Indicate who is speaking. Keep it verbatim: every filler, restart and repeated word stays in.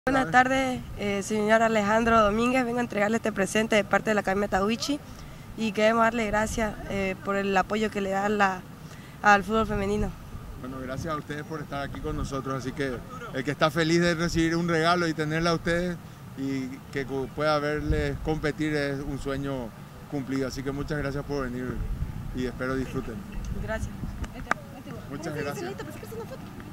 Speaker 1: Buenas tardes, eh, señor Alejandro Domínguez. Vengo a entregarle este presente de parte de la Academia Tahuichi y queremos darle gracias eh, por el apoyo que le da la, al fútbol femenino.
Speaker 2: Bueno, gracias a ustedes por estar aquí con nosotros, así que el que está feliz de recibir un regalo y tenerla a ustedes y que pueda verles competir es un sueño cumplido, así que muchas gracias por venir y espero disfruten.
Speaker 1: Gracias.
Speaker 2: Muchas gracias.